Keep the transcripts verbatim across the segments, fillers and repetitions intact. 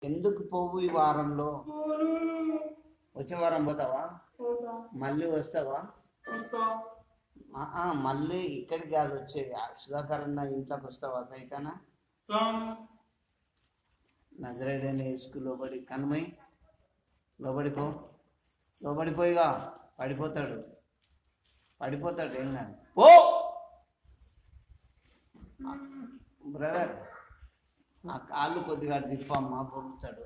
ఎందుకు పోవు ఈ వారంలో? వచ్చే వారం పోతావా? మళ్ళీ వస్తావా? మళ్ళీ ఇక్కడికి కాదు వచ్చేది, సుధాకర్ అన్న ఇంట్లోకి వస్తావా? సైతానా నజరేడని వేసుకు లోబడి కనుమై లోబడిపో, లోబడిపోయిగా పడిపోతాడు, పడిపోతాడు. ఏం కాదు, ఓ బ్రదర్ ఆ కాళ్ళు కొద్దిగా తిప్పమ్మా, పొగుతాడు.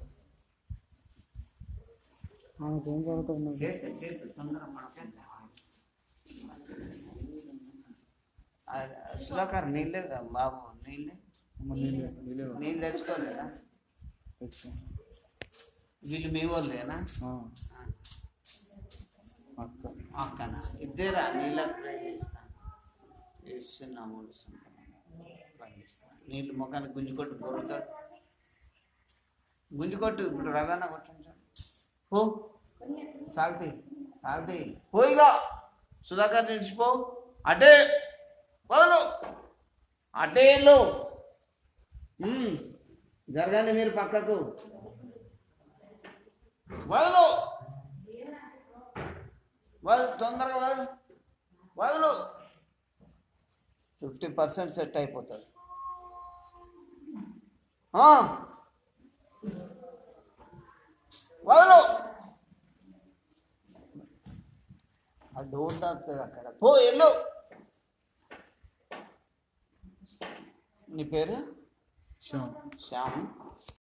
ఏం చదువుతుంది? సుధాకర్ నీళ్ళే బాబు, నీళ్ళే నీళ్ళు తెచ్చుకోలేదా? వీళ్ళు మీ వాళ్ళేనా? అక్కనా ఇద్దరా? నీళ్ళ ఫ్రై చేస్తాను, వేస్తున్నాము, నీళ్ళు ముఖానికి గుంజుకొట్టు, బొరుతాడు, గుంజుకొట్టు. ఇప్పుడు రవాణా కొట్టించాడు, పో సాగుతాయి సాగుతాయి, పోయిగా సుధాకర్ నిలిచిపో, అటే వదలు, అటేళ్ళు జరగండి మీరు పక్కకు, వదలు వదలు, తొందరగా వదలు వదలు. ఫిఫ్టీ పర్సెంట్ సెట్ అయిపోతుంది. వదలు, ఆ డోర్ తాకుతుంది అక్కడ, పో ఎల్లు. నీ పేరు శ్యామ్. శ్యామ్.